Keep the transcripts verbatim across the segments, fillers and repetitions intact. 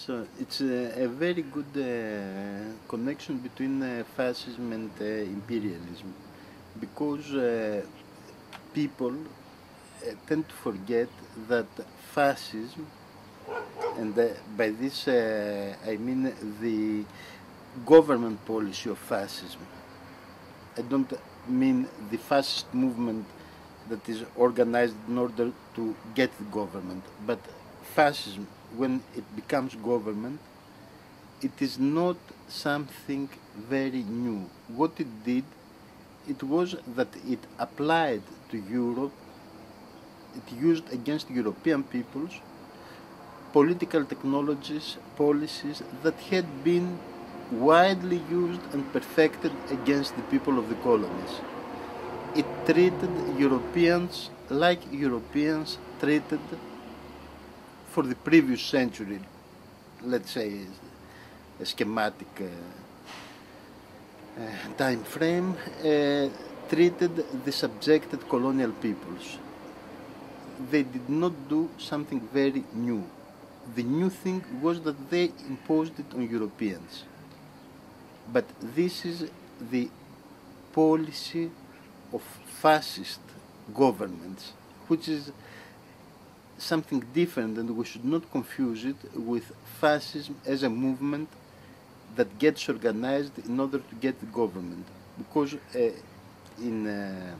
So it's a, a very good uh, connection between uh, fascism and uh, imperialism, because uh, people uh, tend to forget that fascism, and uh, by this uh, I mean the government policy of fascism. I don't mean the fascist movement that is organized in order to get the government, but fascism, when it becomes government, it is not something very new. What it did, it was that it applied to Europe, it used against European peoples political technologies, policies that had been widely used and perfected against the people of the colonies. It treated Europeans like Europeans treated for the previous century, let's say a schematic uh, uh, time frame, uh, treated the subjected colonial peoples. They did not do something very new. The new thing was that they imposed it on Europeans. But this is the policy of fascist governments, which is something different, and we should not confuse it with fascism as a movement that gets organized in order to get the government. Because uh, in uh,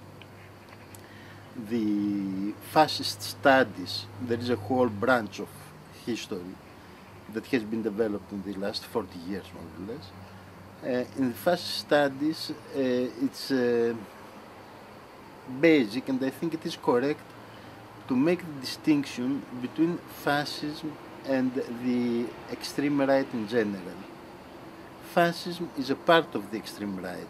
the fascist studies, there is a whole branch of history that has been developed in the last forty years, more or less. Uh, in the fascist studies, uh, it's uh, basic, and I think it is correct to make the distinction between fascism and the extreme right in general. Fascism is a part of the extreme right,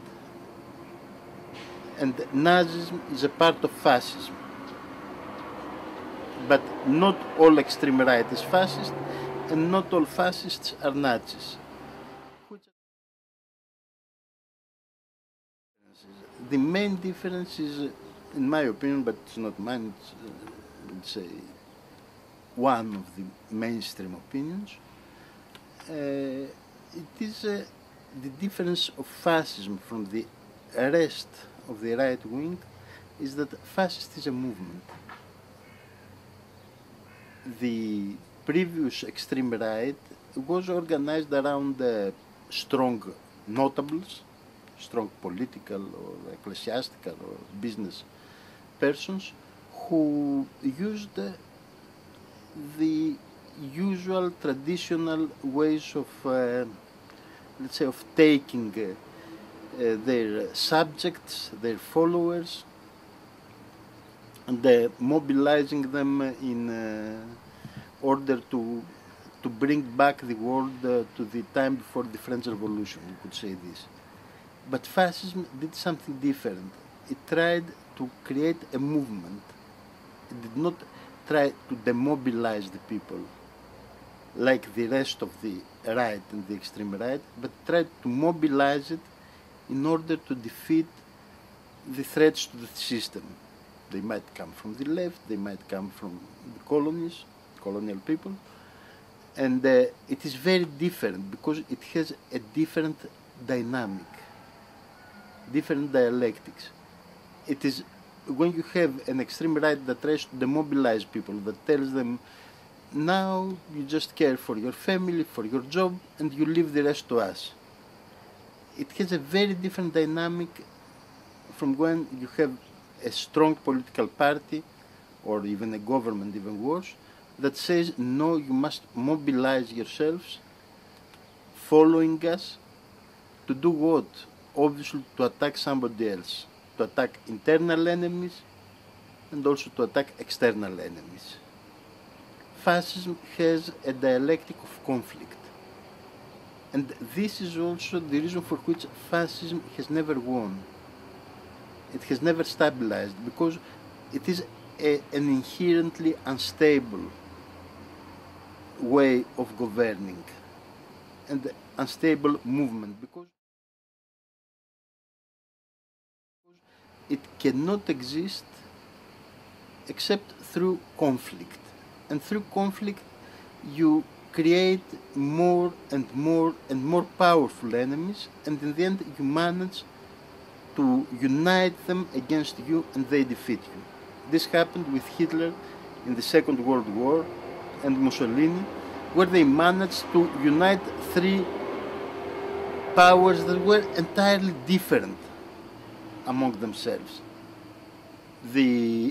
and Nazism is a part of fascism. But not all extreme right is fascist, and not all fascists are Nazis. The main difference is, in my opinion, but it's not mine, it's, uh, it's a, one of the mainstream opinions, uh, it is uh, the difference of fascism from the rest of the right wing is that fascist is a movement. The previous extreme right was organized around uh, strong notables, strong political or ecclesiastical or business persons who used uh, the usual traditional ways of, uh, let's say, of taking uh, uh, their subjects, their followers, and uh, mobilizing them in uh, order to to bring back the world uh, to the time before the French Revolution, we could say this. But fascism did something different. It tried to create a movement. It did not try to demobilize the people like the rest of the right and the extreme right, but tried to mobilize it in order to defeat the threats to the system. They might come from the left, they might come from the colonies, colonial people, and uh, it is very different because it has a different dynamic, different dialectics. It is when you have an extreme right that tries to demobilize people, that tells them, now you just care for your family, for your job, and you leave the rest to us. It has a very different dynamic from when you have a strong political party, or even a government, even worse, that says, no, you must mobilize yourselves, following us, to do what? Obviously to attack somebody else, to attack internal enemies, and also to attack external enemies. Fascism has a dialectic of conflict. And this is also the reason for which fascism has never won. It has never stabilized, because it is a, an inherently unstable way of governing and unstable movement, because it cannot exist except through conflict. And through conflict, you create more and more and more powerful enemies, and in the end you manage to unite them against you and they defeat you. This happened with Hitler in the Second World War and Mussolini, where they managed to unite three powers that were entirely different among themselves. The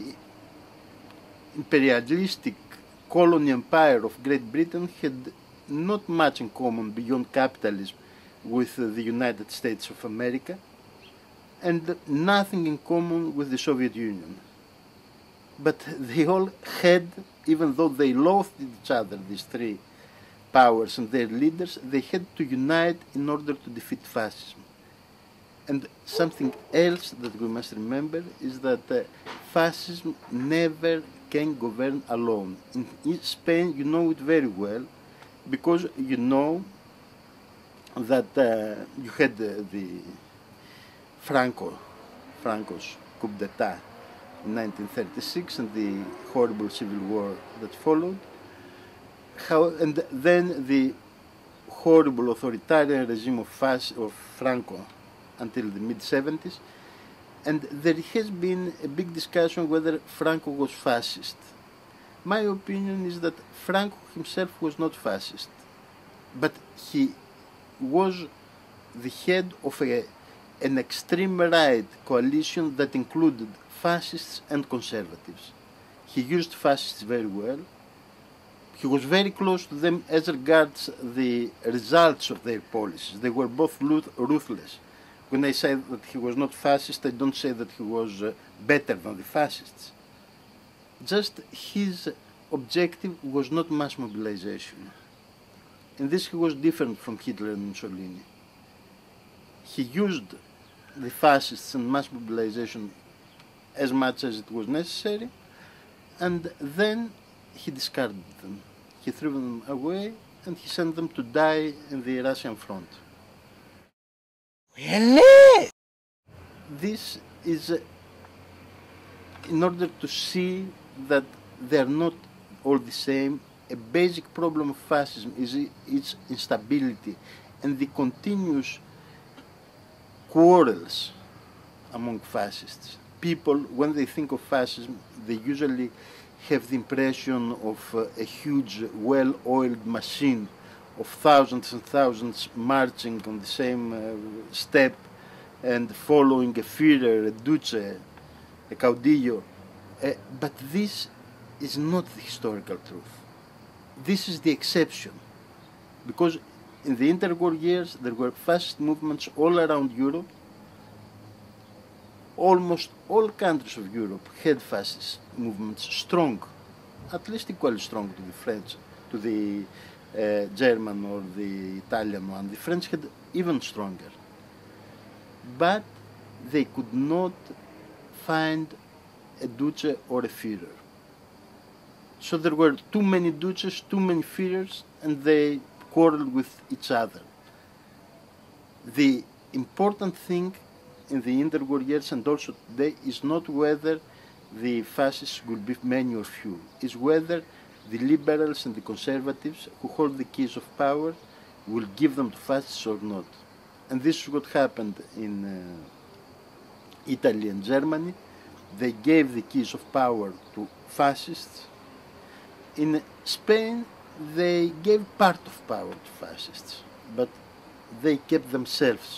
imperialistic colony empire of Great Britain had not much in common beyond capitalism with the United States of America, and nothing in common with the Soviet Union. But they all had, even though they loathed each other, these three powers and their leaders, they had to unite in order to defeat fascism. And something else that we must remember is that uh, fascism never can govern alone. In, in Spain, you know it very well, because you know that uh, you had uh, the Franco, Franco's coup d'etat in nineteen thirty-six and the horrible civil war that followed. How, and then the horrible authoritarian regime of, Fas, of Franco until the mid seventies. And there has been a big discussion whether Franco was fascist. My opinion is that Franco himself was not fascist, but he was the head of a, an extreme right coalition that included fascists and conservatives. He used fascists very well. He was very close to them as regards the results of their policies. They were both ruthless. When I say that he was not fascist, I don't say that he was uh, better than the fascists. Just his objective was not mass mobilization. In this he was different from Hitler and Mussolini. He used the fascists and mass mobilization as much as it was necessary, and then he discarded them. He threw them away and he sent them to die in the Russian front. Really? This is uh, in order to see that they are not all the same. A basic problem of fascism is its instability and the continuous quarrels among fascists. People, when they think of fascism, they usually have the impression of uh, a huge, well-oiled machine of thousands and thousands marching on the same uh, step and following a Führer, a Duce, a Caudillo. Uh, but this is not the historical truth. This is the exception. Because in the interwar years, there were fascist movements all around Europe. Almost all countries of Europe had fascist movements strong, at least equally strong to the French, to the uh, German or the Italian one. The French had even stronger. But they could not find a Duce or a Führer. So there were too many Duces, too many Führers, and they quarreled with each other. The important thing in the interwar years and also today is not whether the fascists will be many or few, is whether the liberals and the conservatives who hold the keys of power will give them to fascists or not. And this is what happened in uh, Italy and Germany. They gave the keys of power to fascists. In Spain, they gave part of power to fascists, but they kept themselves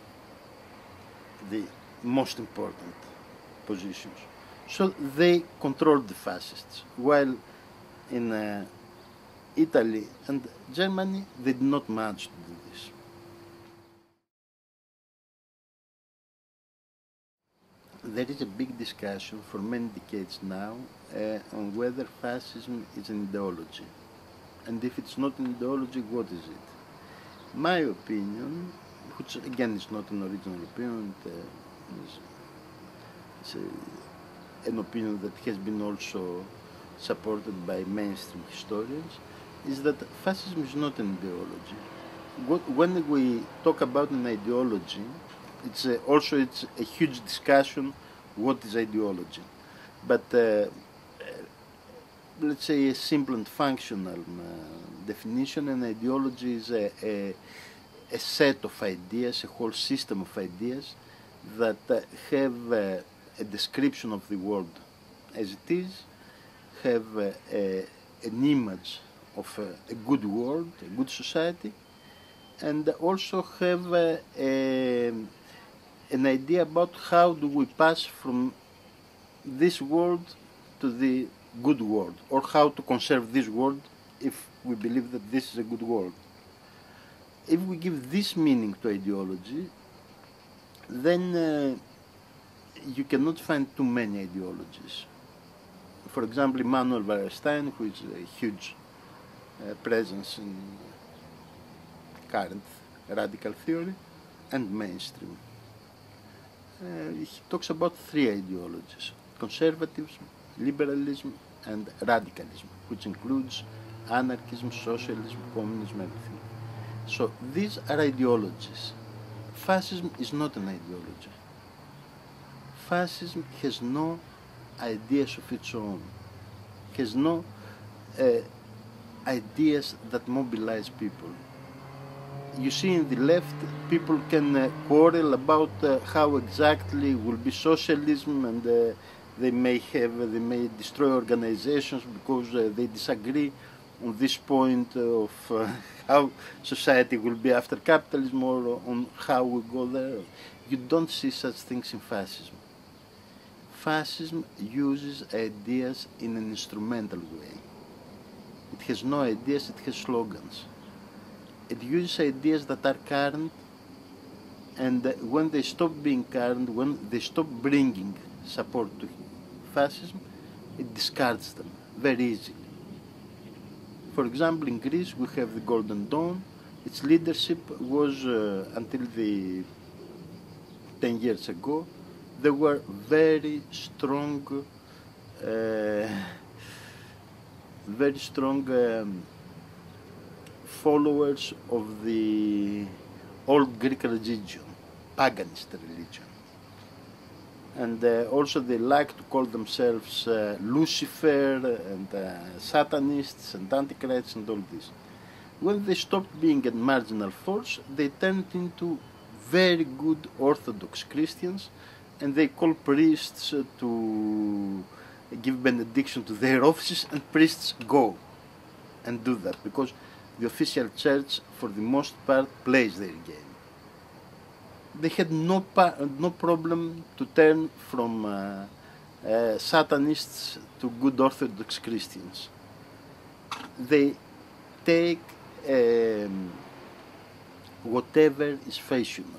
the most important positions. So they controlled the fascists, while in uh, Italy and Germany, they did not manage to do this. There is a big discussion for many decades now uh, on whether fascism is an ideology. And if it's not an ideology, what is it? My opinion, which again is not an original opinion, uh, it's, it's a, an opinion that has been also supported by mainstream historians, is that fascism is not an ideology. What, when we talk about an ideology, it's a, also it's a huge discussion what is ideology. But uh, let's say, a simple and functional uh, definition. An ideology is a, a, a set of ideas, a whole system of ideas that uh, have uh, a description of the world as it is, have uh, a, an image of a, a good world, a good society, and also have uh, a, an idea about how do we pass from this world to the good world, or how to conserve this world if we believe that this is a good world. If we give this meaning to ideology, then uh, you cannot find too many ideologies. For example, Immanuel Wallerstein, who is a huge uh, presence in current radical theory and mainstream. Uh, he talks about three ideologies: conservatism, liberalism, and radicalism, which includes anarchism, socialism, communism, everything. So these are ideologies. Fascism is not an ideology. Fascism has no ideas of its own, has no uh, ideas that mobilize people. You see, in the left, people can uh, quarrel about uh, how exactly will be socialism, and uh, they may have, they may destroy organizations because uh, they disagree on this point of uh, how society will be after capitalism, or on how we go there. You don't see such things in fascism. Fascism uses ideas in an instrumental way. It has no ideas, it has slogans. It uses ideas that are current, and when they stop being current, when they stop bringing support to fascism, it discards them very easily. For example, in Greece, we have the Golden Dawn. Its leadership was, uh, until the ten years ago, they were very strong, uh, very strong um, followers of the old Greek religion, paganist religion. And uh, also they like to call themselves uh, Lucifer and uh, Satanists and Antichrists and all this. When they stopped being a marginal force, they turned into very good Orthodox Christians, and they call priests uh, to give benediction to their offices, and priests go and do that because the official church, for the most part, plays their game. They had no pa no problem to turn from uh, uh, Satanists to good Orthodox Christians. They take um, whatever is fashionable.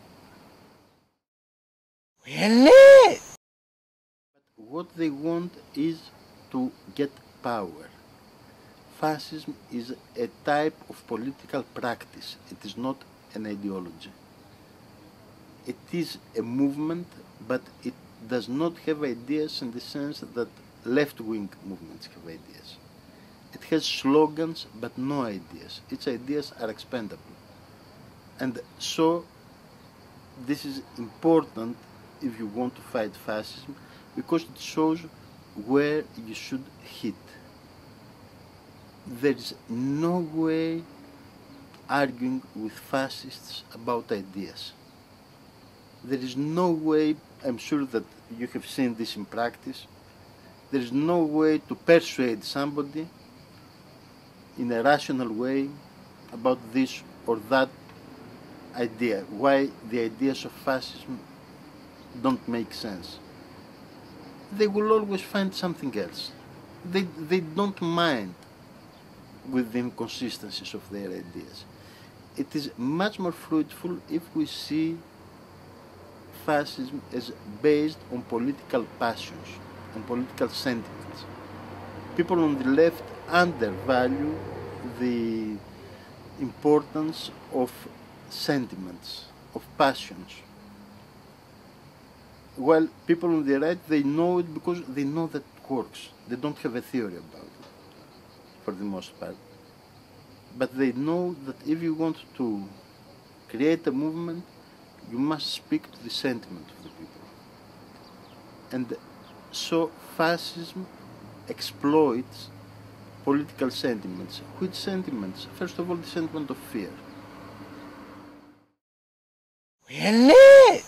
Really? What they want is to get power. Fascism is a type of political practice. It is not an ideology. It is a movement, but it does not have ideas in the sense that left-wing movements have ideas. It has slogans, but no ideas. Its ideas are expendable. And so, this is important if you want to fight fascism, because it shows where you should hit. There is no way arguing with fascists about ideas. There is no way, I'm sure that you have seen this in practice, there is no way to persuade somebody in a rational way about this or that idea, why the ideas of fascism don't make sense. They will always find something else. They, they don't mind with the inconsistencies of their ideas. It is much more fruitful if we see fascism as based on political passions, on political sentiments. People on the left undervalue the importance of sentiments, of passions. While people on the right, they know it because they know that it works. They don't have a theory about it, for the most part. But they know that if you want to create a movement, you must speak to the sentiment of the people. And so fascism exploits political sentiments. Which sentiments? First of all, the sentiment of fear. Really?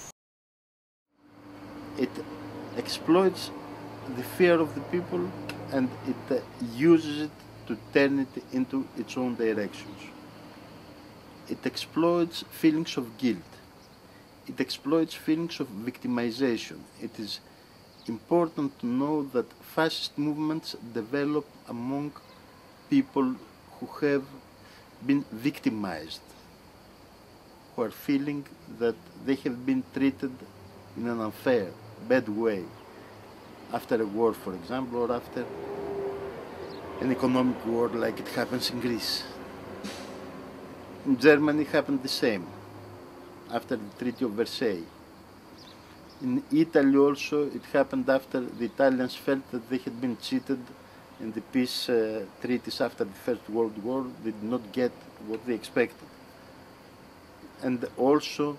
It exploits the fear of the people and it uh, uses it to turn it into its own directions. It exploits feelings of guilt. It exploits feelings of victimization. It is important to know that fascist movements develop among people who have been victimized, who are feeling that they have been treated in an unfair, bad way, after a war, for example, or after an economic war like it happens in Greece. In Germany it happened the same, after the Treaty of Versailles. In Italy also it happened after the Italians felt that they had been cheated in the peace uh, treaties after the First World War. They did not get what they expected. And also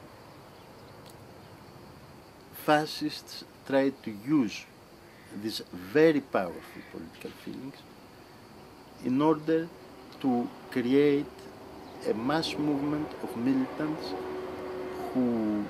fascists tried to use these very powerful political feelings in order to create a mass movement of militants who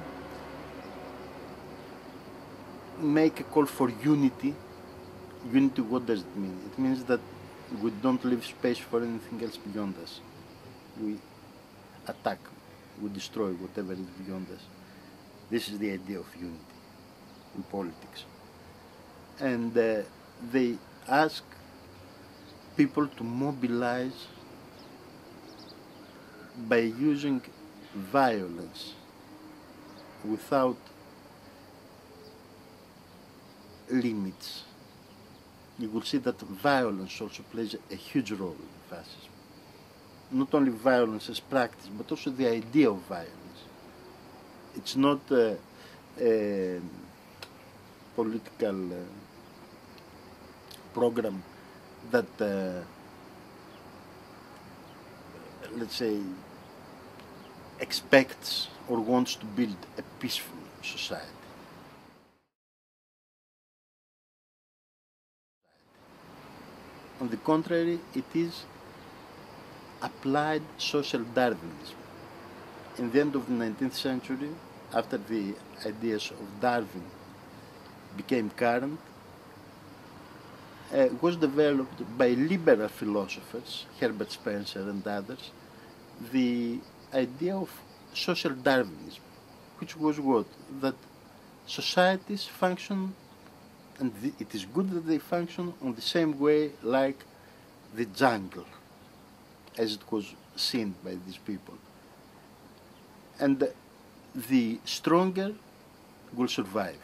make a call for unity. Unity, what does it mean? It means that we don't leave space for anything else beyond us. We attack, we destroy whatever is beyond us. This is the idea of unity in politics. And uh, they ask people to mobilize by using violence without limits. You will see that violence also plays a huge role in fascism. Not only violence as practice, but also the idea of violence. It's not a, a political uh, program that, uh, let's say, expects or wants to build a peaceful society. On the contrary, it is applied social Darwinism. In the end of the nineteenth century, after the ideas of Darwin became current, uh, was developed by liberal philosophers, Herbert Spencer and others, the idea of social Darwinism, which was what? That societies function, and it is good that they function on the same way like the jungle, as it was seen by these people. And the stronger will survive.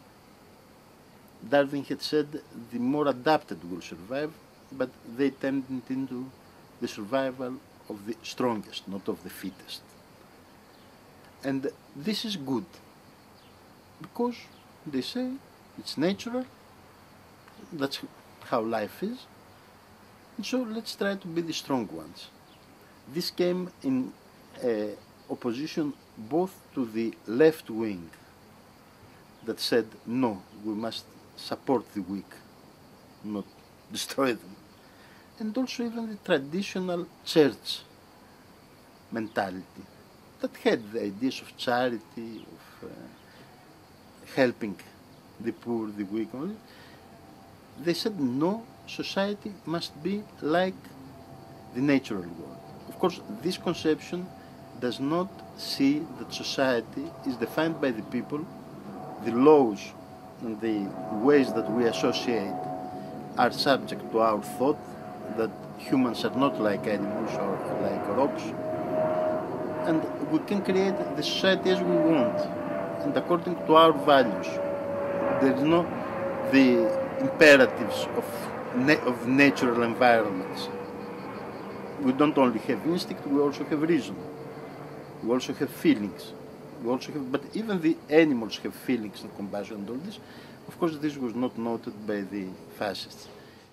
Darwin had said the more adapted will survive, but they tended into the survival of the strongest, not of the fittest. And this is good, because they say it's natural, that's how life is, and so let's try to be the strong ones. This came in uh, opposition both to the left wing that said, no, we must support the weak, not destroy them, and also even the traditional church mentality that had the ideas of charity, of uh, helping the poor, the weak. They said, no, society must be like the natural world. Of course, this conception does not see that society is defined by the people, the laws and the ways that we associate are subject to our thought, that humans are not like animals or like rocks, and we can create the society as we want and according to our values. There is no the imperatives of, na of natural environments. We don't only have instinct, we also have reason. We also have feelings. We also have, but even the animals have feelings and compassion and all this. Of course, this was not noted by the fascists.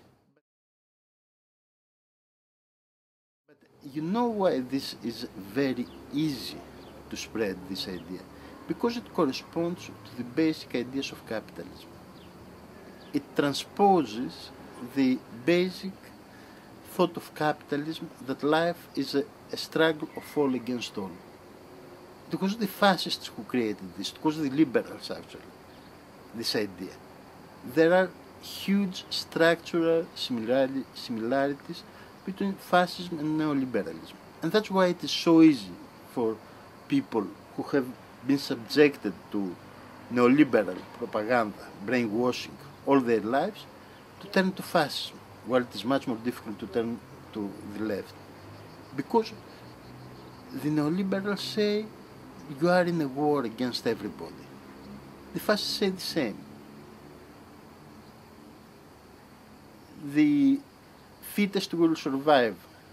But you know why this is very easy to spread this idea? Because it corresponds to the basic ideas of capitalism. It transposes the basic thought of capitalism that life is a, a struggle of all against all. It was the fascists who created this, it was the liberals actually, this idea. There are huge structural similari- similarities between fascism and neoliberalism. And that's why it is so easy for people who have been subjected to neoliberal propaganda, brainwashing all their lives, to turn to fascism, while it is much more difficult to turn to the left. Because the neoliberals say you are in a war against everybody. The fascists say the same. The fittest will survive,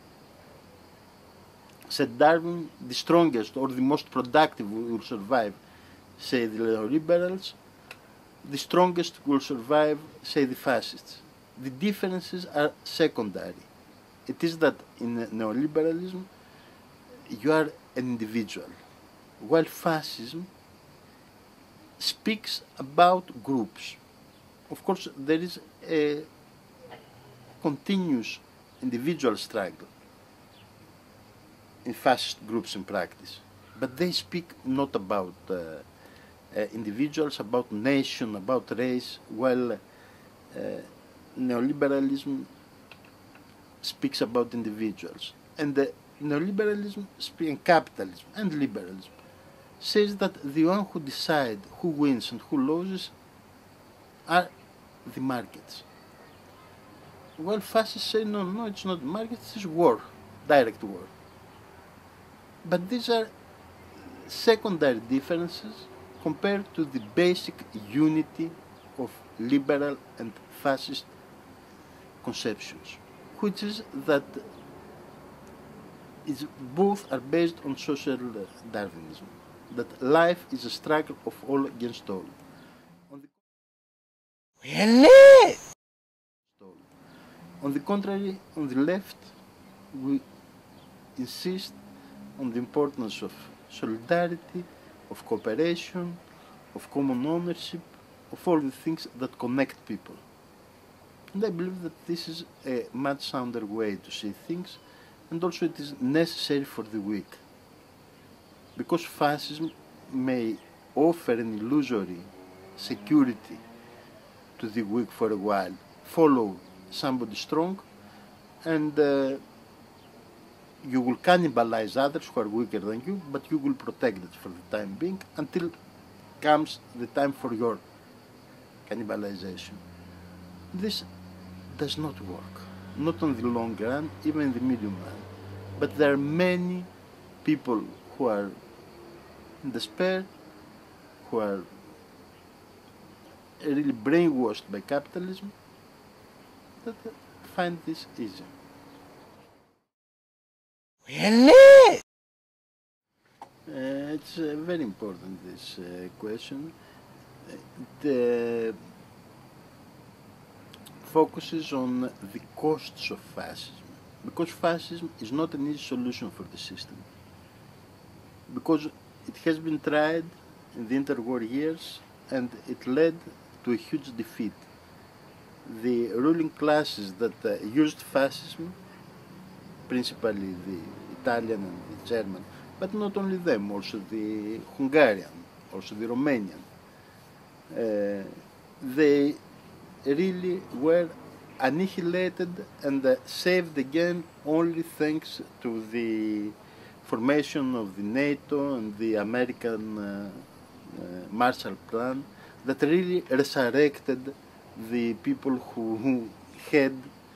said Darwin. The strongest or the most productive will survive, say the neoliberals. The strongest will survive, say the fascists. The differences are secondary. It is that in neoliberalism you are an individual, while fascism speaks about groups. Of course, there is a continuous individual struggle in fascist groups in practice, but they speak not about uh, uh, individuals, about nation, about race, while uh, neoliberalism speaks about individuals. And uh, neoliberalism, and capitalism and liberalism, says that the one who decide who wins and who loses are the markets. Well, fascists say, no, no, it's not markets, it's war, direct war. But these are secondary differences compared to the basic unity of liberal and fascist conceptions, which is that is both are based on social Darwinism, that life is a struggle of all against all. On the, Really? on the contrary, on the left, we insist on the importance of solidarity, of cooperation, of common ownership, of all the things that connect people. And I believe that this is a much sounder way to see things, and also it is necessary for the weak. Because fascism may offer an illusory security to the weak for a while, follow somebody strong, and uh, you will cannibalize others who are weaker than you, but you will protect it for the time being until comes the time for your cannibalization. This does not work, not on the long run, even in the medium run. But there are many people who are in despair, who are really brainwashed by capitalism, that find this easy. Really? Uh, it's uh, very important, this uh, question. It uh, focuses on the costs of fascism, because fascism is not an easy solution for the system, because it has been tried in the interwar years and it led to a huge defeat. The ruling classes that uh, used fascism, principally the Italian and the German, but not only them, also the Hungarian, also the Romanian, uh, they really were annihilated and uh, saved again only thanks to the formation of the NATO and the American uh, uh, Marshall Plan that really resurrected the people who, who had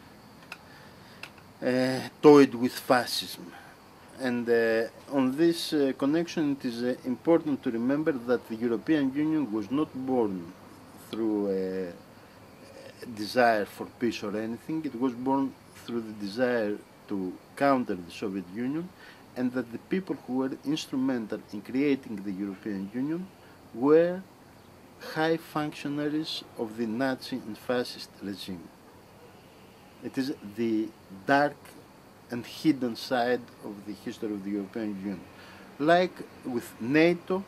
uh, toyed with fascism. And uh, on this uh, connection, it is uh, important to remember that the European Union was not born through a desire for peace or anything. It was born through the desire to counter the Soviet Union, and that the people who were instrumental in creating the European Union were high functionaries of the Nazi and fascist regime. It is the dark and hidden side of the history of the European Union. Like with NATO,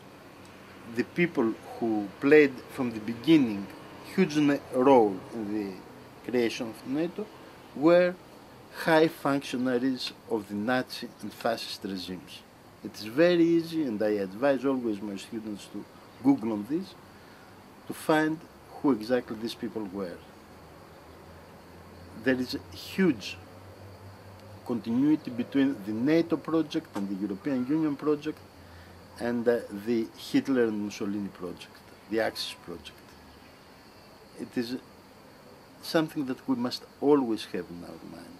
the people who played from the beginning huge role in the creation of NATO were high functionaries of the Nazi and fascist regimes. It is very easy, and I advise always my students to Google on this, to find who exactly these people were. There is a huge continuity between the NATO project and the European Union project and uh, the Hitler and Mussolini project, the Axis project. It is something that we must always have in our mind.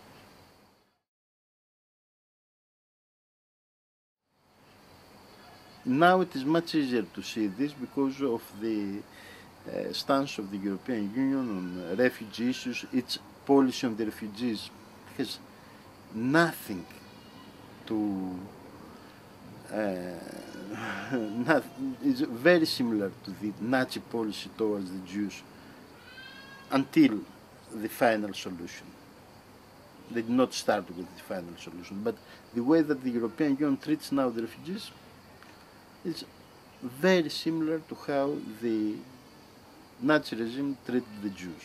Now it is much easier to see this because of the uh, stance of the European Union on refugee issues. Its policy on the refugees has nothing to uh, not, is very similar to the Nazi policy towards the Jews until the final solution. They did not start with the final solution, but the way that the European Union treats now the refugees is very similar to how the Nazi regime treated the Jews.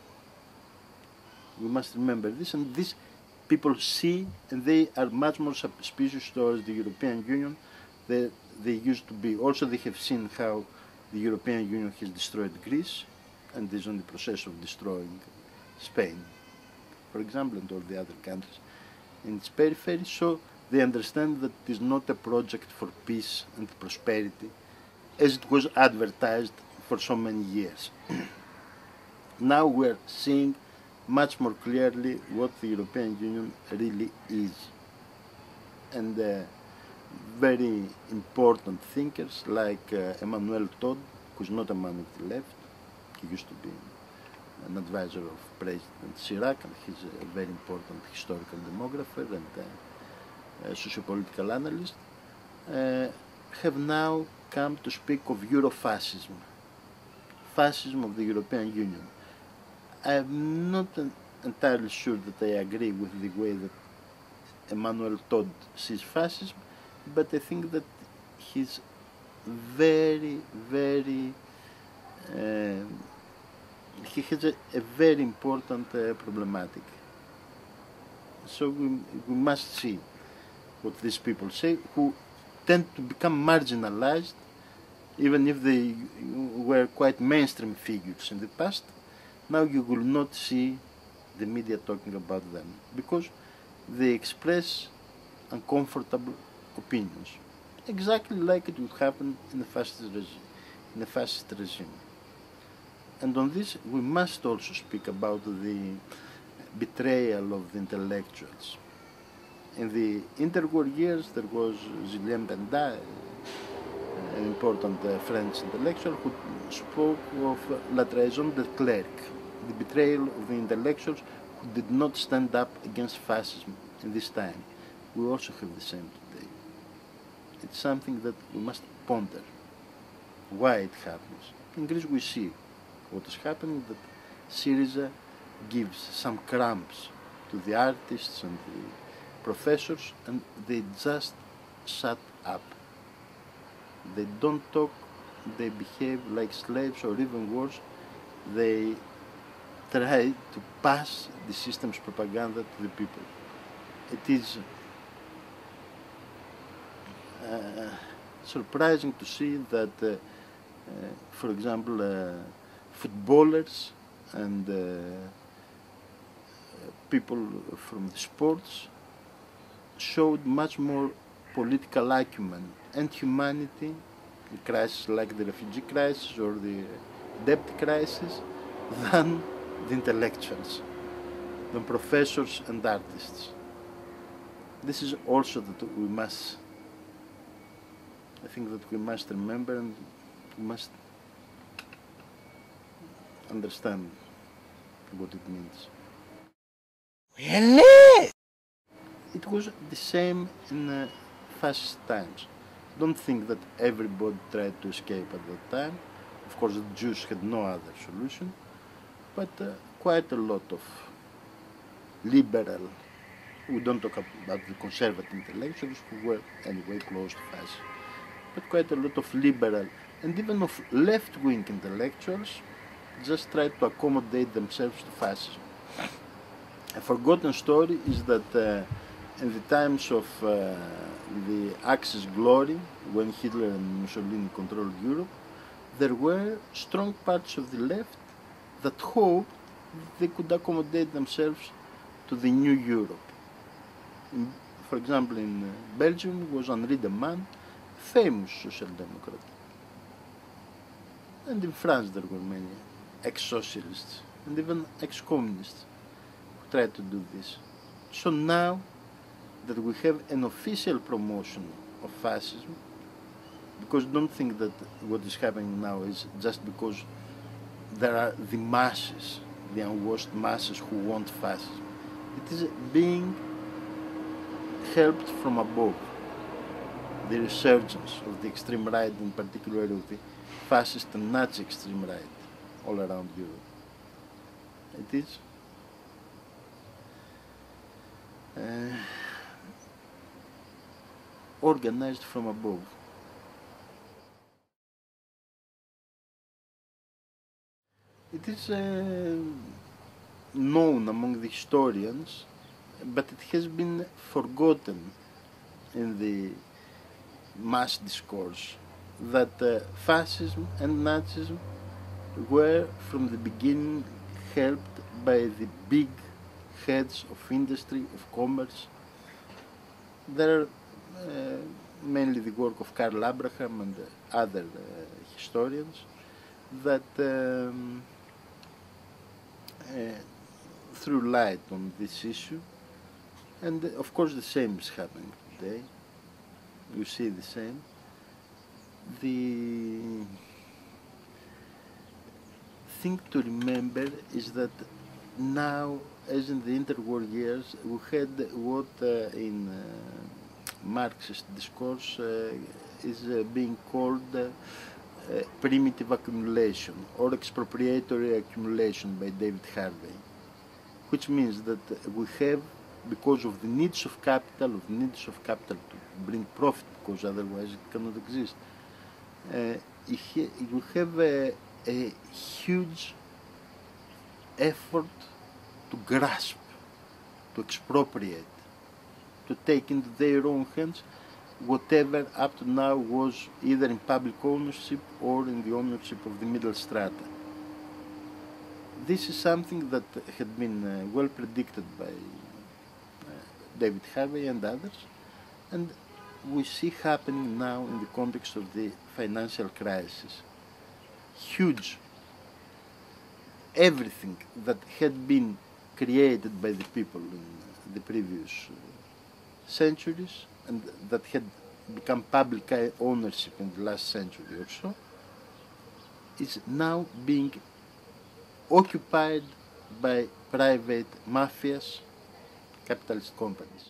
We must remember this, and this people see, and they are much more suspicious towards the European Union than they used to be. Also, they have seen how the European Union has destroyed Greece and is on the process of destroying Spain, for example, and all the other countries in its periphery. So they understand that it is not a project for peace and prosperity as it was advertised for so many years. Now we're seeing much more clearly what the European Union really is. And uh, very important thinkers like uh, Emmanuel Todd, who's not a man of the left, he used to be an advisor of President Chirac, and he's a very important historical demographer and uh, a sociopolitical analyst, uh, have now come to speak of Eurofascism, fascism of the European Union. I'm not entirely sure that I agree with the way that Emmanuel Todd sees fascism, but I think that he's very, very, uh, he has a, a very important uh, problematic. So we, we must see what these people say, who tend to become marginalized, even if they were quite mainstream figures in the past. Now you will not see the media talking about them because they express uncomfortable opinions, exactly like it would happen in a fascist regime. In a fascist regime. And on this, we must also speak about the betrayal of the intellectuals. In the interwar years, there was Julien Benda, an important uh, French intellectual, who spoke of uh, la trahison des clercs, the betrayal of the intellectuals who did not stand up against fascism in this time. We also have the same today. It's something that we must ponder, why it happens. In Greece we see what is happening, that Syriza gives some crumbs to the artists and the professors, and they just shut up. They don't talk, they behave like slaves, or even worse, they try to pass the system's propaganda to the people. It is uh, surprising to see that, uh, uh, for example, uh, footballers and uh, people from the sports showed much more political acumen and humanity in crises like the refugee crisis or the debt crisis than the intellectuals, than professors and artists. This is also that we must, I think that we must remember, and we must understand what it means. Really? It was the same in uh, fascist times. Don't think that everybody tried to escape at that time. Of course, the Jews had no other solution, but uh, quite a lot of liberal, we don't talk about the conservative intellectuals who were anyway close to fascism, but quite a lot of liberal and even of left-wing intellectuals just tried to accommodate themselves to fascism. A forgotten story is that uh, in the times of uh, the Axis glory, when Hitler and Mussolini controlled Europe, there were strong parts of the left that hoped they could accommodate themselves to the new Europe. In, for example, in uh, Belgium was Henri de Man, famous social democrat. And in France there were many ex-socialists and even ex-communists who tried to do this. So now that we have an official promotion of fascism, because don't think that what is happening now is just because there are the masses, the unwashed masses who want fascism. It is being helped from above. The resurgence of the extreme right, in particular of the fascist and Nazi extreme right, all around Europe. It is uh, organized from above. It is uh, known among the historians, but it has been forgotten in the mass discourse that uh, fascism and Nazism were from the beginning helped by the big heads of industry, of commerce. There are uh, mainly the work of Karl Abraham and uh, other uh, historians that um, uh, threw light on this issue, and uh, of course the same is happening today. You see the same. The thing to remember is that now, as in the interwar years, we had what uh, in uh, Marxist discourse uh, is uh, being called uh, uh, primitive accumulation or expropriatory accumulation by David Harvey, which means that we have, because of the needs of capital, of the needs of capital to bring profit, because otherwise it cannot exist, uh, we have a, a huge effort to grasp, to expropriate, to take into their own hands whatever up to now was either in public ownership or in the ownership of the middle strata. This is something that had been uh, well predicted by uh, David Harvey and others, and we see happening now in the context of the financial crisis. Huge. Everything that had been created by the people in the previous uh, centuries and that had become public ownership in the last century or so is now being occupied by private mafias, capitalist companies.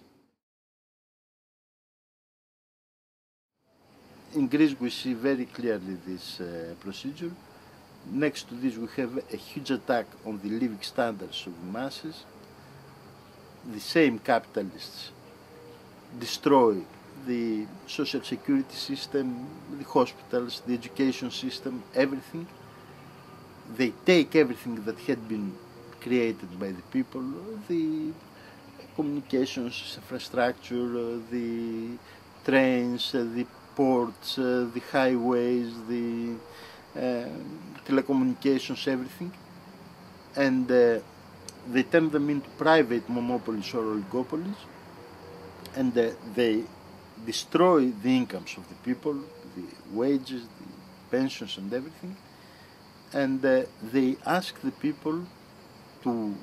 In Greece we see very clearly this uh, procedure. Next to this we have a huge attack on the living standards of the masses. The same capitalists destroy the social security system, the hospitals, the education system, everything. They take everything that had been created by the people, the communications infrastructure, the trains, the ports, uh, the highways, the uh, telecommunications, everything, and uh, they turn them into private monopolies or oligopolies, and uh, they destroy the incomes of the people, the wages, the pensions and everything, and uh, they ask the people to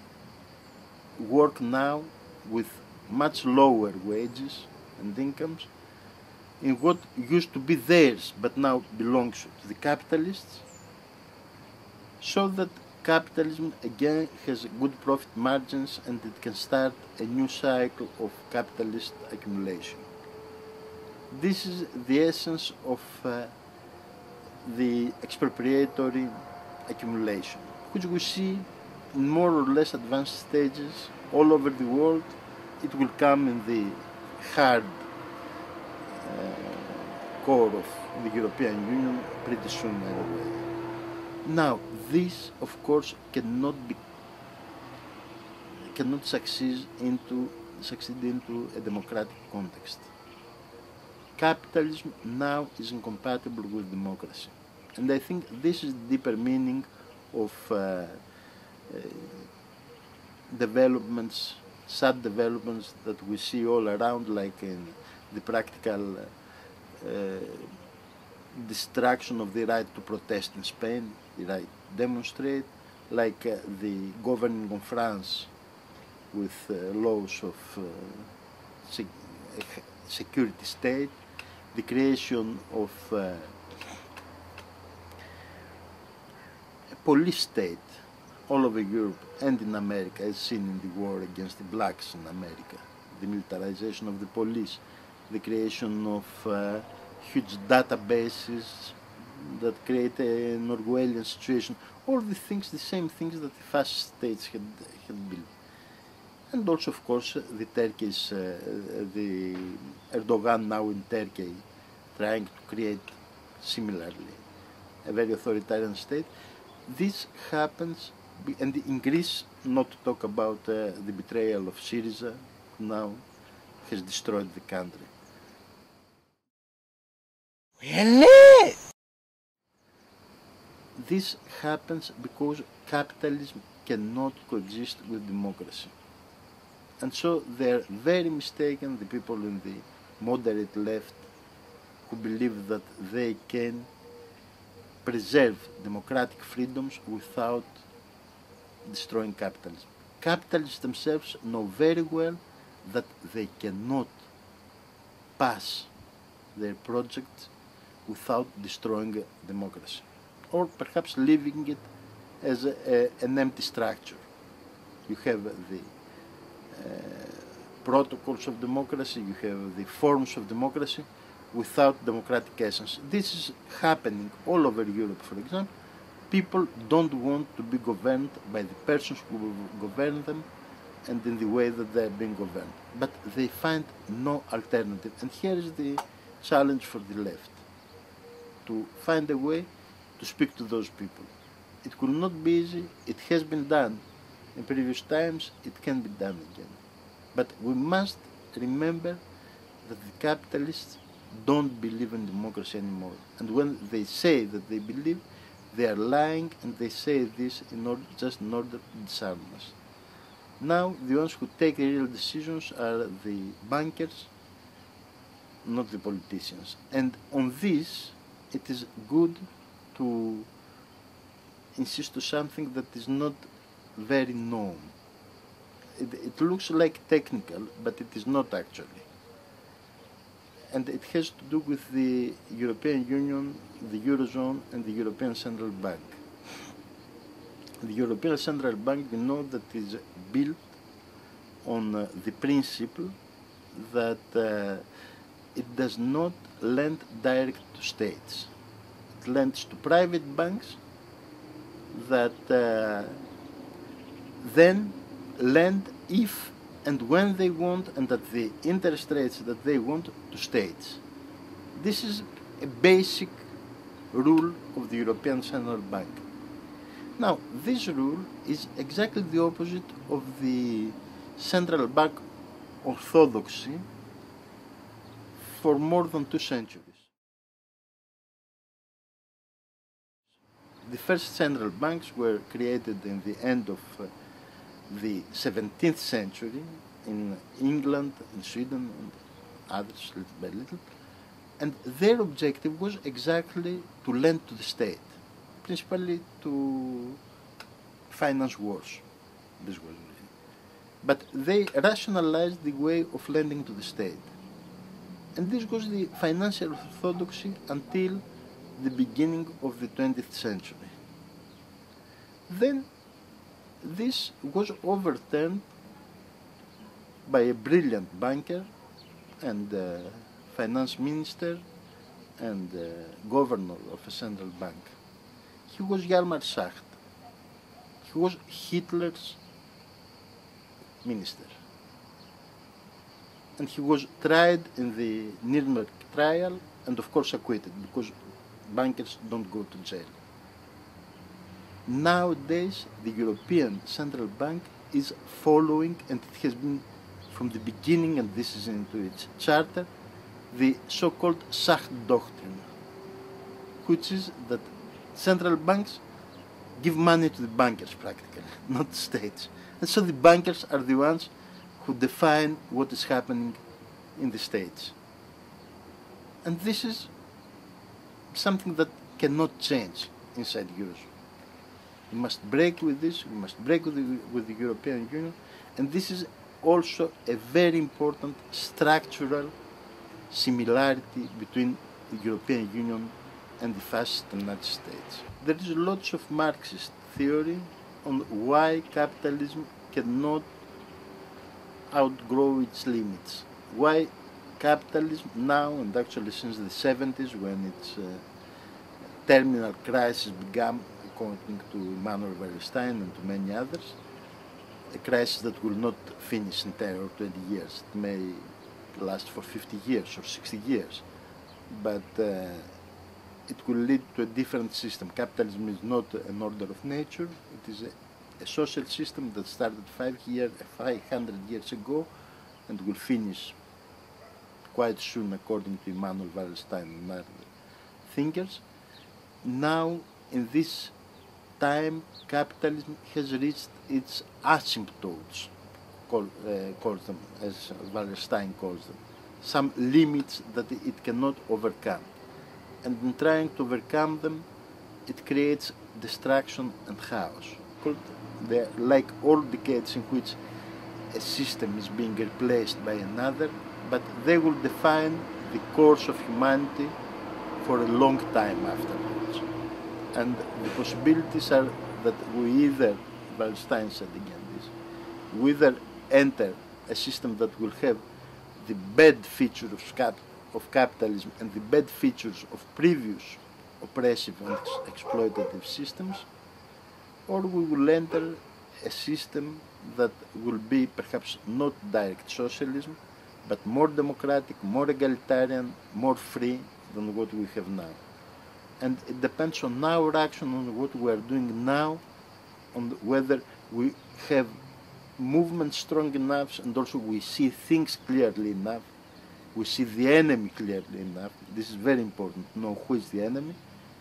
work now with much lower wages and incomes in what used to be theirs but now belongs to the capitalists, so that capitalism again has good profit margins and it can start a new cycle of capitalist accumulation. This is the essence of uh, the expropriatory accumulation, which we see in more or less advanced stages all over the world. It will come in the hard uh, core of the European Union pretty soon anyway. Now, this, of course, cannot be cannot succeed into succeed into a democratic context. Capitalism now is incompatible with democracy, and I think this is the deeper meaning of uh, uh, developments, sad developments that we see all around, like in the practical uh, destruction of the right to protest in Spain, the right to demonstrate, like uh, the governing of France with uh, laws of uh, sec security state, the creation of uh, a police state all over Europe and in America, as seen in the war against the blacks in America, the militarization of the police, the creation of uh, huge databases that create an Orwellian situation, all the things, the same things that the fascist states had, had built. And also, of course, the Turkish, uh, the Erdogan now in Turkey, trying to create similarly a very authoritarian state. This happens, and in Greece, not to talk about uh, the betrayal of Syriza, now has destroyed the country. Really? This happens because capitalism cannot coexist with democracy. And so they're very mistaken, the people in the moderate left, who believe that they can preserve democratic freedoms without destroying capitalism. Capitalists themselves know very well that they cannot pass their project without destroying democracy, or perhaps leaving it as a, a, an empty structure. You have the uh, protocols of democracy, you have the forms of democracy without democratic essence. This is happening all over Europe, for example. People don't want to be governed by the persons who govern them and in the way that they are being governed. But they find no alternative. And here is the challenge for the left, to find a way to speak to those people. It will not be easy. It has been done in previous times. It can be done again. But we must remember that the capitalists don't believe in democracy anymore. And when they say that they believe, they are lying, and they say this in order, just in order to disarm us. Now, the ones who take the real decisions are the bankers, not the politicians. And on this, it is good to insist on something that is not very known. It, it looks like technical, but it is not actually. And it has to do with the European Union, the Eurozone, and the European Central Bank. The European Central Bank, we know that is built on uh, the principle that uh, it does not lend direct to states. It lends to private banks that uh, then lend if and when they want and at the interest rates that they want to states. This is a basic rule of the European Central Bank. Now, this rule is exactly the opposite of the central bank orthodoxy for more than two centuries. The first central banks were created in the end of uh, the seventeenth century in England, in Sweden, and others little by little, and their objective was exactly to lend to the state, principally to finance wars. This was it. But they rationalized the way of lending to the state. And this was the financial orthodoxy until the beginning of the twentieth century. Then this was overturned by a brilliant banker and uh, finance minister and uh, governor of a central bank. He was Hjalmar Schacht. He was Hitler's minister. And he was tried in the Nuremberg trial and of course acquitted, because bankers don't go to jail. Nowadays, the European Central Bank is following, and it has been from the beginning, and this is into its charter, the so-called Sachd doctrine, which is that central banks give money to the bankers practically, not states. And so the bankers are the ones who define what is happening in the states. And this is something that cannot change inside Eurozone. We must break with this, we must break with the, with the European Union, and this is also a very important structural similarity between the European Union and the fascist United States. There is lots of Marxist theory on why capitalism cannot outgrow its limits. Why capitalism now, and actually since the seventies when its uh, terminal crisis began, according to Immanuel Wallerstein and to many others, a crisis that will not finish in ten or twenty years. It may last for fifty years or sixty years, but uh, it will lead to a different system. Capitalism is not an order of nature. It is a, a social system that started five, year, five hundred years ago and will finish quite soon, according to Immanuel Wallerstein and other thinkers. Now, in this time, capitalism has reached its asymptotes, call, uh, calls them, as Wallerstein calls them, some limits that it cannot overcome. And in trying to overcome them, it creates destruction and chaos. They're like all decades in which a system is being replaced by another, but they will define the course of humanity for a long time afterwards. And the possibilities are that we either, Wallerstein said again this, we either enter a system that will have the bad features of, cap of capitalism and the bad features of previous oppressive and ex exploitative systems, or we will enter a system that will be perhaps not direct socialism, but more democratic, more egalitarian, more free than what we have now. And it depends on our action, on what we are doing now, on whether we have movement strong enough, and also we see things clearly enough, we see the enemy clearly enough. This is very important, to know who is the enemy.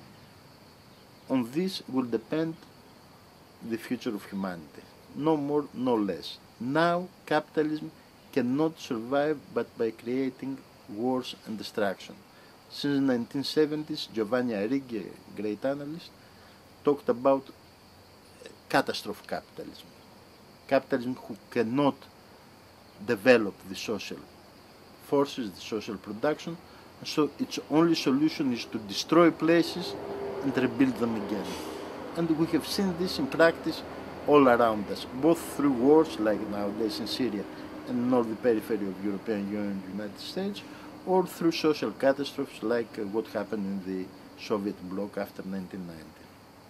On this will depend the future of humanity, no more, no less. Now, capitalism cannot survive but by creating wars and destruction. Since the nineteen seventies, Giovanni Arrighi, a great analyst, talked about catastrophe capitalism. Capitalism who cannot develop the social forces, the social production, and so its only solution is to destroy places and rebuild them again. And we have seen this in practice all around us, both through wars like nowadays in Syria and northern periphery of European Union and United States, or through social catastrophes like uh, what happened in the Soviet bloc after nineteen ninety.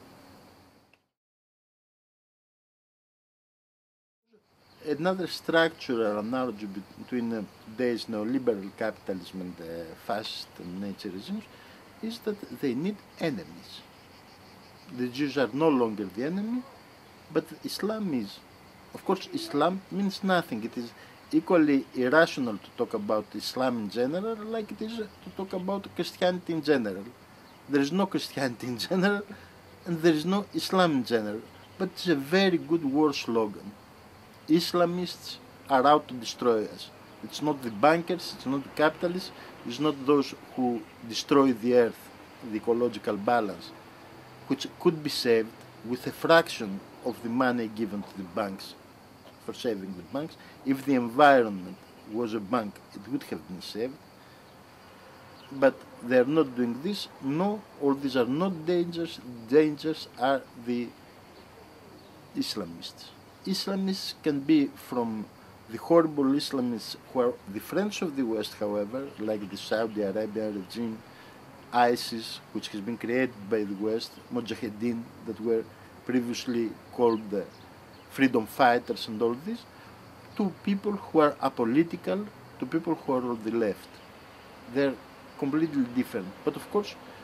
Another structural analogy between uh, today's neoliberal capitalism and uh, fascist and nature regimes is that they need enemies. The Jews are no longer the enemy, but Islam is. Of course, Islam means nothing. It is equally irrational to talk about Islam in general like it is to talk about Christianity in general. There is no Christianity in general, and there is no Islam in general, but it's a very good war slogan. Islamists are out to destroy us. It's not the bankers, it's not the capitalists, it's not those who destroy the earth, the ecological balance, which could be saved with a fraction of the money given to the banks for saving the banks. If the environment was a bank, it would have been saved. But they are not doing this. No, all these are not dangers. Dangers are the Islamists. Islamists can be from the horrible Islamists who are the friends of the West, however, like the Saudi Arabian regime, ISIS, which has been created by the West, Mujahideen, that were previously called the freedom fighters and all this, to people who are apolitical, to people who are on the left. They're completely different. But of course,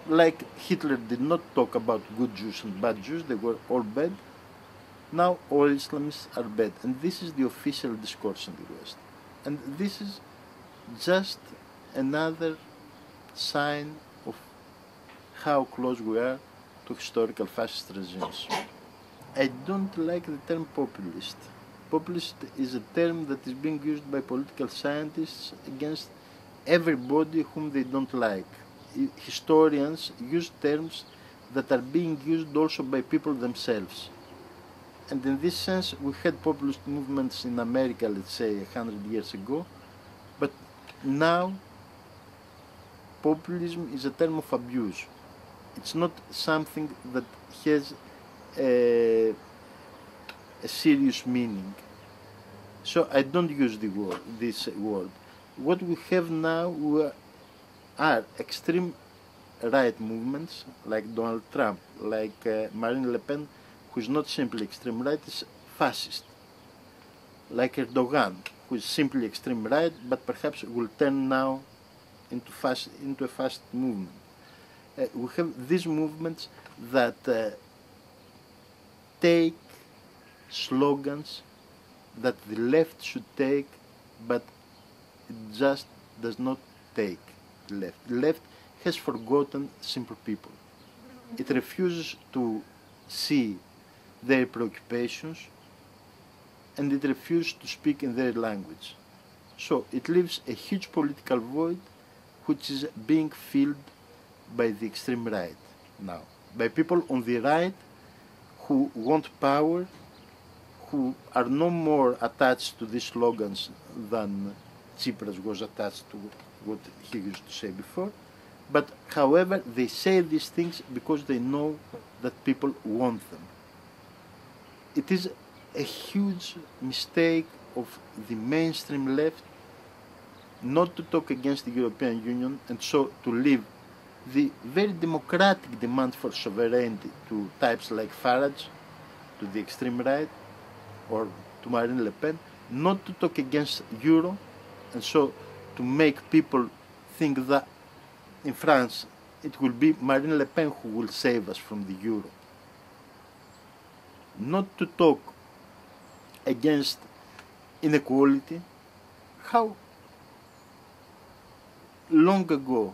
like Hitler did not talk about good Jews and bad Jews, they were all bad. Now all Islamists are bad, and this is the official discourse in the West. And this is just another sign of how close we are to historical fascist regimes. I don't like the term populist. Populist is a term that is being used by political scientists against everybody whom they don't like. Historians use terms that are being used also by people themselves. And in this sense, we had populist movements in America, let's say, a hundred years ago, but now populism is a term of abuse. It's not something that has a, a serious meaning. So I don't use the word, this word. What we have now are extreme right movements like Donald Trump, like uh, Marine Le Pen, who is not simply extreme right, is fascist. Like Erdogan, who is simply extreme right, but perhaps will turn now into, fast, into a fascist movement. Uh, we have these movements that uh, take slogans that the left should take, but it just does not take the left. The left has forgotten simple people. It refuses to see their preoccupations, and it refuses to speak in their language. So it leaves a huge political void which is being filled by the extreme right now, by people on the right who want power, who are no more attached to these slogans than Tsipras was attached to what he used to say before. But however, they say these things because they know that people want them. It is a huge mistake of the mainstream left not to talk against the European Union and so to leave the very democratic demand for sovereignty to types like Farage, to the extreme right, or to Marine Le Pen, not to talk against Euro, and so to make people think that in France it will be Marine Le Pen who will save us from the Euro. Not to talk against inequality. How long ago,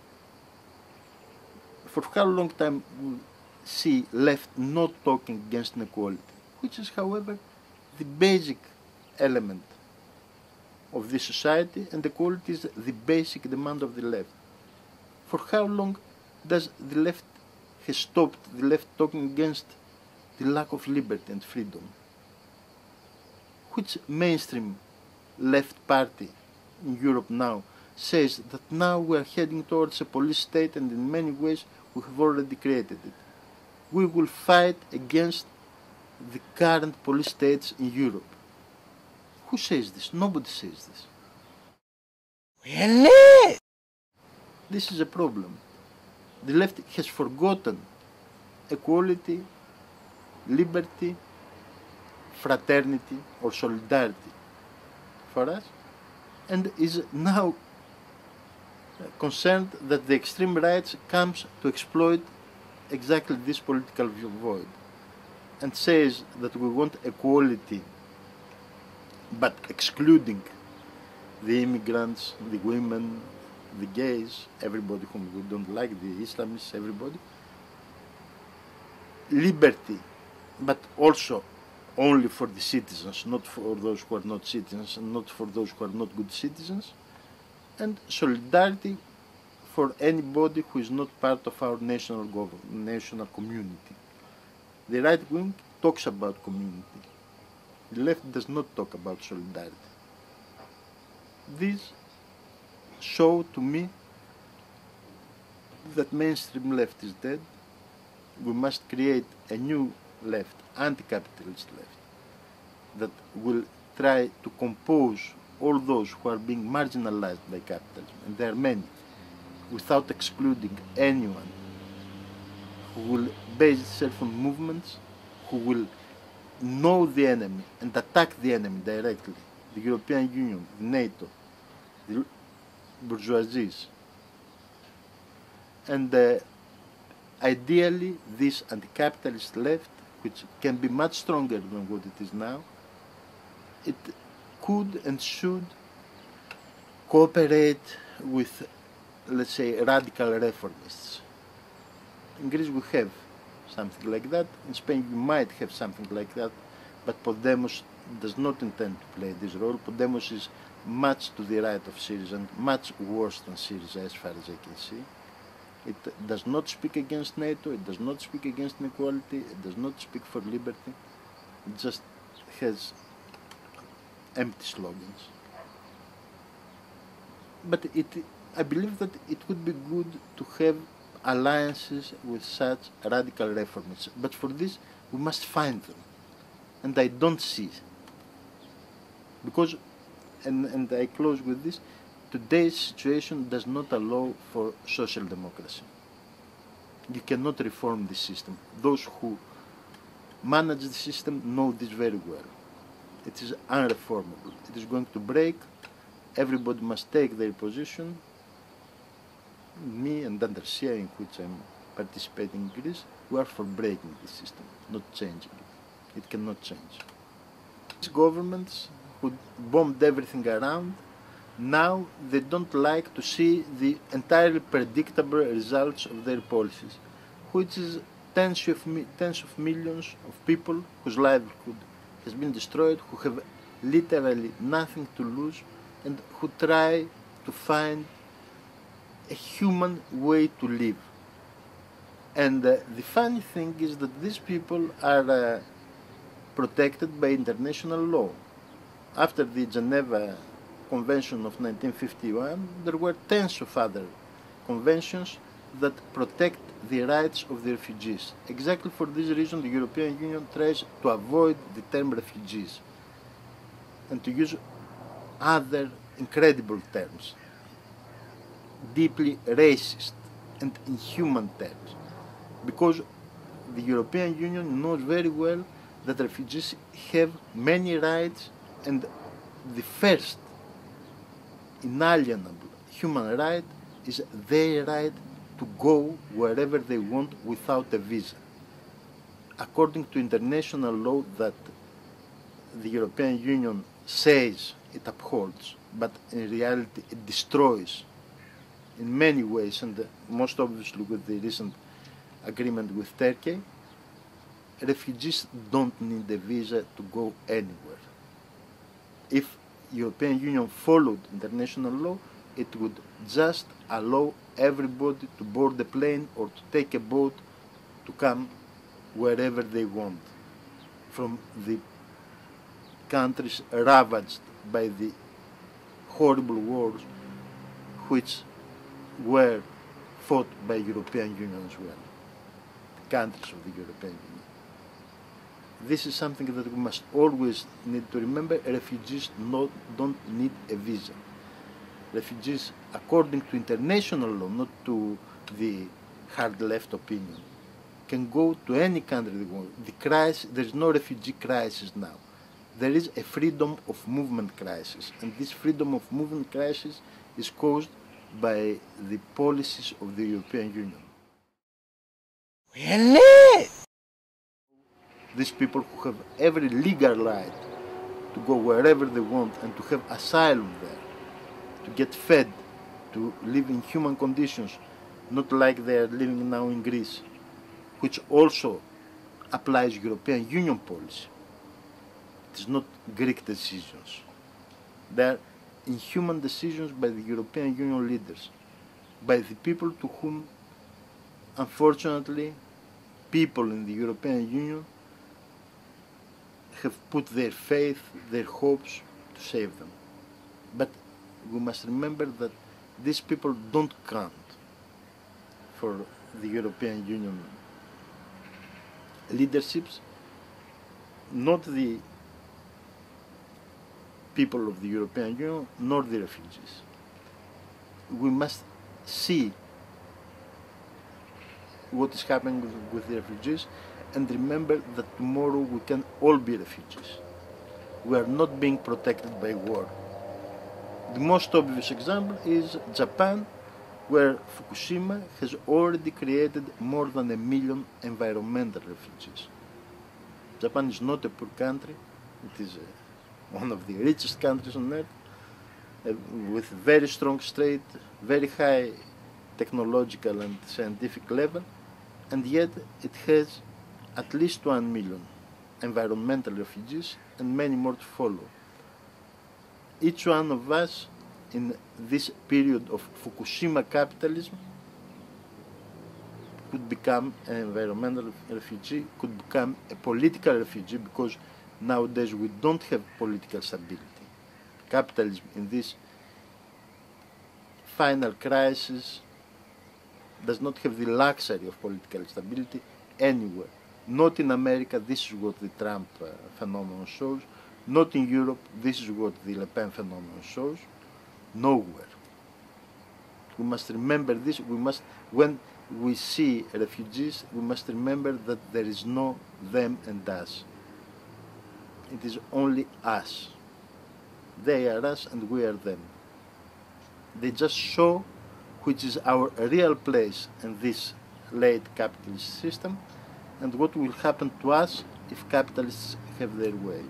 for how long time we see left not talking against inequality, which is, however, the basic element of this society, and equality is the basic demand of the left. For how long does the left has stopped the left talking against the lack of liberty and freedom? Which mainstream left party in Europe now says that now we are heading towards a police state, and in many ways we have already created it? We will fight against the current police states in Europe. Who says this? Nobody says this. Really? This is a problem. The left has forgotten equality, liberty, fraternity, or solidarity for us, and is now concerned that the extreme right comes to exploit exactly this political void and says that we want equality, but excluding the immigrants, the women, the gays, everybody whom we don't like, the Islamists, everybody. Liberty, but also only for the citizens, not for those who are not citizens, and not for those who are not good citizens. And solidarity for anybody who is not part of our national government, national community. The right wing talks about community. The left does not talk about solidarity. This show to me that mainstream left is dead. We must create a new left, anti-capitalist left, that will try to compose all those who are being marginalized by capitalism, and there are many, without excluding anyone, who will base itself on movements, who will know the enemy and attack the enemy directly, the European Union, the NATO, the bourgeoisies, and uh, ideally, this anti-capitalist left, which can be much stronger than what it is now, it could and should cooperate with, let's say, radical reformists. In Greece we have something like that. In Spain we might have something like that, but Podemos does not intend to play this role. Podemos is much to the right of Syriza and much worse than Syriza as far as I can see. It does not speak against NATO, it does not speak against inequality, it does not speak for liberty. It just has empty slogans. But it, I believe that it would be good to have alliances with such radical reformists. But for this, we must find them. And I don't see. Because, and, and I close with this, today's situation does not allow for social democracy. You cannot reform the system. Those who manage the system know this very well. It is unreformable. It is going to break. Everybody must take their position. Me and Andarcia, in which I'm participating in Greece, we are for breaking the system, not changing it. It cannot change. These governments who bombed everything around, now they don't like to see the entirely predictable results of their policies, which is tens of, tens of millions of people whose livelihood has been destroyed, who have literally nothing to lose, and who try to find a human way to live. And uh, the funny thing is that these people are uh, protected by international law. After the Geneva Convention of nineteen fifty-one, there were tens of other conventions that protect the rights of the refugees. Exactly for this reason, the European Union tries to avoid the term refugees and to use other incredible terms, deeply racist and inhuman terms, because the European Union knows very well that refugees have many rights, and the first inalienable human right is their right to go wherever they want without a visa. According to international law that the European Union says it upholds, but in reality it destroys in many ways, and most obviously with the recent agreement with Turkey, refugees don't need a visa to go anywhere. If European Union followed international law, it would just allow everybody to board a plane or to take a boat to come wherever they want from the countries ravaged by the horrible wars which were fought by European Union as well, the countries of the European Union. This is something that we must always need to remember. Refugees not, don't need a visa. Refugees, according to international law, not to the hard left opinion, can go to any country they want. The crisis, there is no refugee crisis now. There is a freedom of movement crisis, and this freedom of movement crisis is caused by the policies of the European Union. Really? These people who have every legal right to go wherever they want and to have asylum there, to get fed, to live in human conditions, not like they are living now in Greece, which also applies European Union policy. It is not Greek decisions. They are inhuman decisions by the European Union leaders, by the people to whom, unfortunately, people in the European Union have put their faith, their hopes to save them. But we must remember that these people don't count for the European Union leaderships, not the people of the European Union, nor the refugees. We must see what is happening with, with the refugees, and remember that tomorrow we can all be refugees. We are not being protected by war. The most obvious example is Japan, where Fukushima has already created more than a million environmental refugees. Japan is not a poor country, it is uh, one of the richest countries on earth, uh, with very strong state, very high technological and scientific level, and yet it has at least one million environmental refugees and many more to follow. Each one of us in this period of Fukushima capitalism could become an environmental refugee, could become a political refugee, because nowadays we don't have political stability. Capitalism in this final crisis does not have the luxury of political stability anywhere. Not in America, this is what the Trump uh, phenomenon shows. Not in Europe, this is what the Le Pen phenomenon shows. Nowhere. We must remember this. We must, when we see refugees, we must remember that there is no them and us. It is only us. They are us and we are them. They just show which is our real place in this late capitalist system and what will happen to us if capitalists have their way.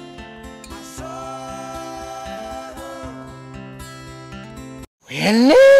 Really?